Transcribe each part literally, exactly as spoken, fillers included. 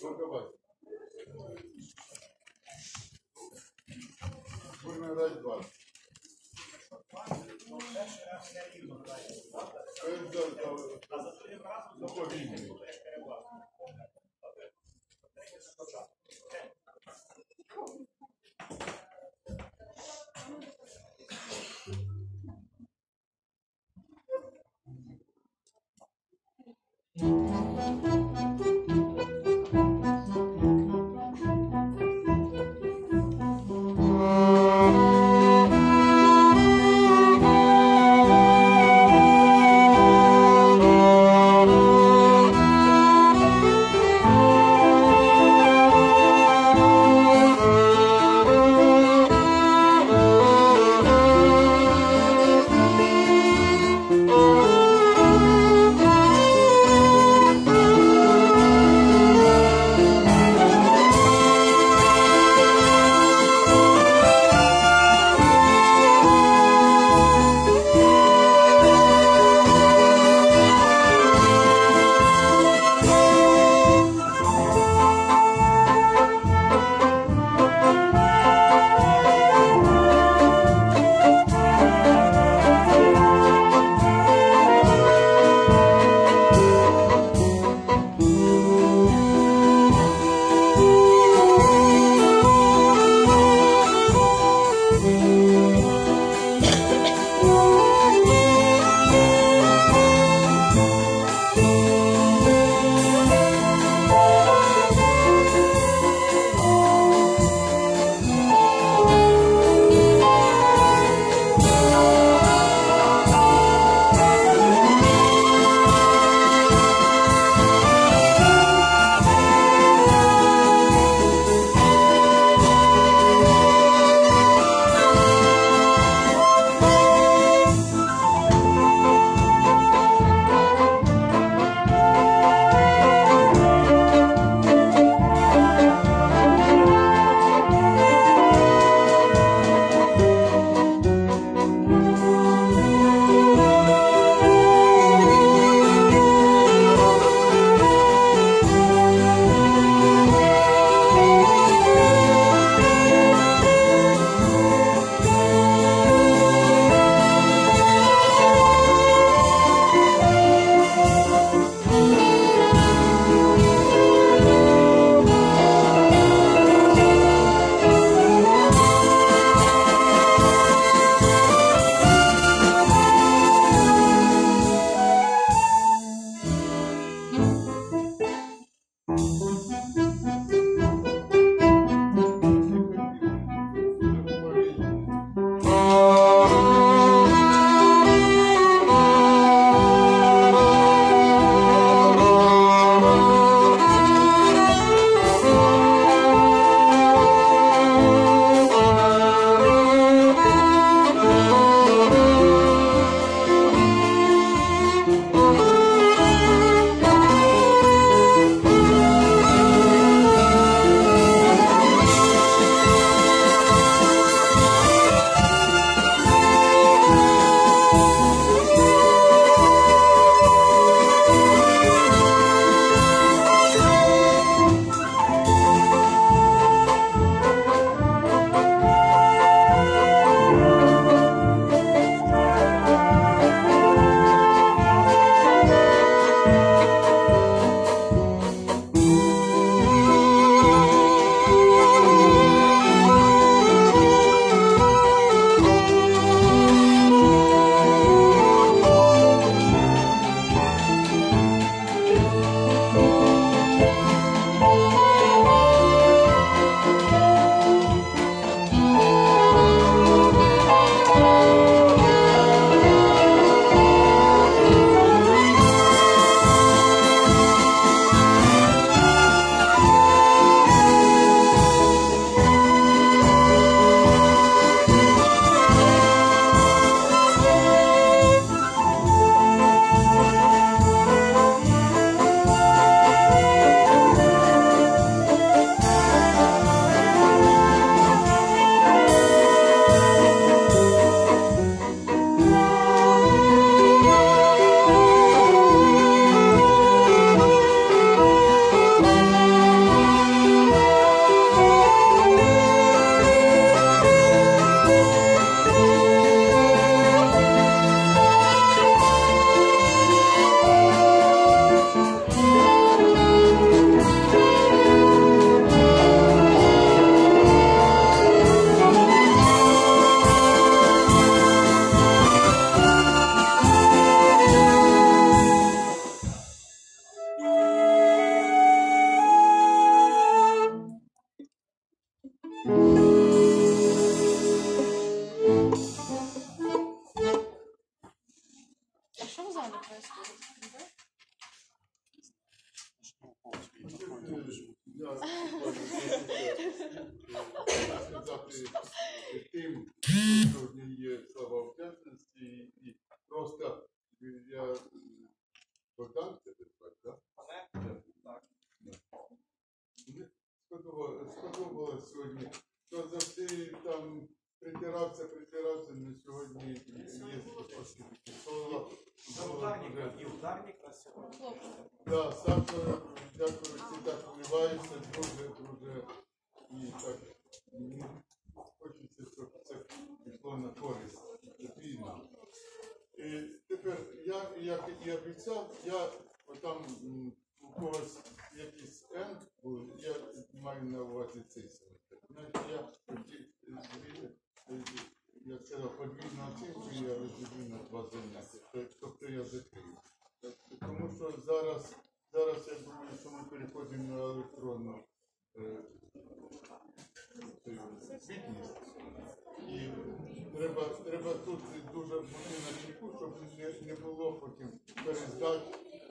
Будемо грати два. А за другим разом я сказати тим, що сьогодні є слава вдячності, і просто я Богдан, це так, так? Так. Сподобалось сьогодні, що завжди там притирався, притирався, але сьогодні є трошки таке соло. І ударник на сьогодні. Так, Саша, дякую, всі так вливаються, дуже, дуже, і так, мені хочеться, щоб це пішло на користь, вільно. І тепер, я, як і обіцяв, я там у когось якийсь N був, я маю на увазі цей семестр. Значить, я хотів, я сказав, подвійну оцінку, я розділю на два заняття, тобто я закрию. Тому що зараз, зараз я думаю, що ми переходимо на електронну е, звітність. І треба, треба тут дуже бути на чеку, щоб не, не було потім перездач.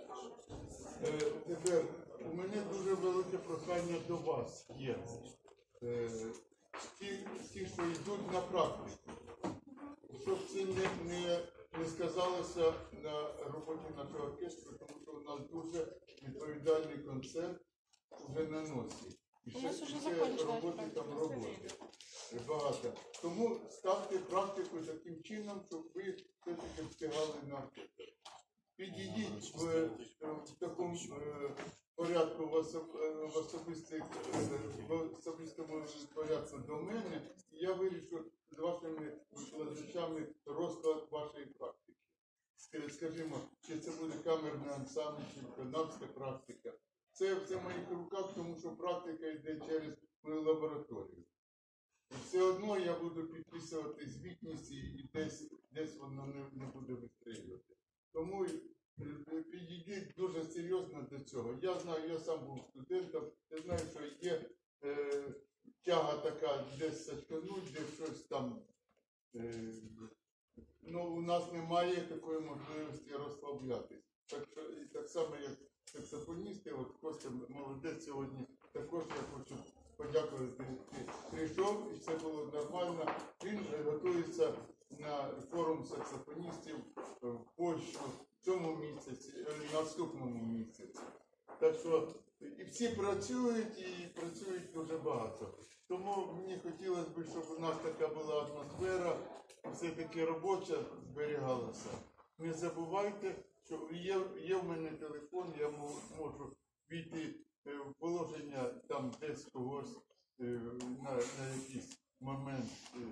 Е, тепер у мене дуже велике прохання до вас є. Е, ті, ті, що йдуть на практику. Щоб це не, не, не сказалося на роботі нашого оркестру, тому що у нас дуже відповідальний концерт вже на носі. І ще, ще роботи там роботи. Багато. Тому ставте практику таким чином, щоб ви все-таки встигали на оркестр. Підійдіть в, в такому е, порядку, в, особ, в, особистих, в особистому порядку до мене, і я вирішу з вашими викладачами розклад вашої практики. Скажімо, чи це буде камерний ансамбль, чи виконавська практика. Це все в моїх руках, тому що практика йде через мою лабораторію. І все одно я буду підписувати звітність і десь, десь воно не, не буде вистрілювати. Тому підійдіть дуже серйозно до цього. Я знаю, я сам був студентом, я знаю, що є е, тяга така десь сачкануть, де щось там. Е, ну, у нас немає такої можливості розслаблятись. Так, і так само, як саксофоністи, от Костя молодець сьогодні, також я хочу подякувати, ти прийшов і все було нормально. Він готується на форум саксофоністів в Польщу в цьому місяці, наступному місяці. Так що і всі працюють, і працюють дуже багато. Тому мені хотілося б, щоб у нас така була атмосфера, все-таки робоча зберігалася. Не забувайте, що є, є в мене телефон, я можу війти в положення там десь когось на, на якийсь момент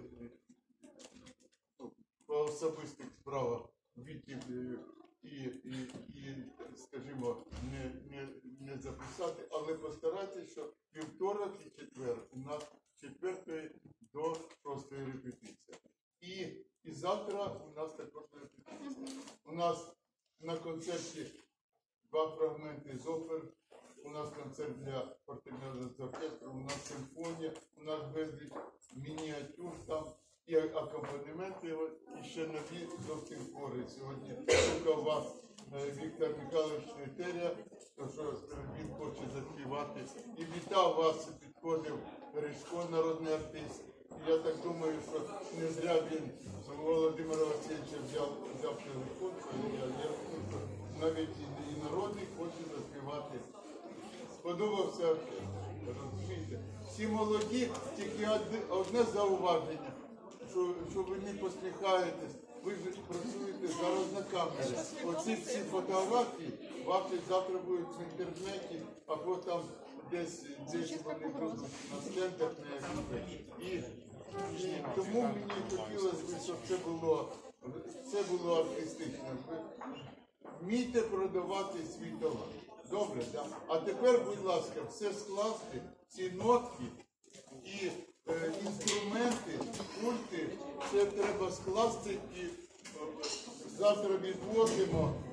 по особистих справах війти і, і, і скажімо, не, не, не записати, але постарайтеся, що вівторок і четвер у нас четвертої до шостої репетиція. І, і завтра у нас також репетиція. У нас на концерті два фрагменти з опер, у нас концерт для фортепіано з оркестру, у нас симфонія, у нас безліч мініатюр там і акомпанементи, і ще нові зовсім хори. Сьогодні слухав вас Віктор Михайлович Нетеря, що він хоче заспівати. І вітав вас, підходив Рижко, народний артист. І я так думаю, що не зря він Володимира Васильовича взяв, взяв телефон, я, я думаю, що навіть і, і народний хоче заспівати. Сподобався, розумієте. Всі молоді, тільки одне, одне зауваження, що, що ви не посміхаєтесь, ви ж працюєте зараз на камері. Оці всі фотографії ваші завтра будуть в інтернеті, або там десь, десь вони будуть на стендах на яких. І, і тому мені хотілося б, щоб це було, це було артистично. Вмійте продавати свій товар. Добре, так? А тепер, будь ласка, все скласти, ці нотки і е, інструменти, пульти, все треба скласти і е, завтра відвозимо.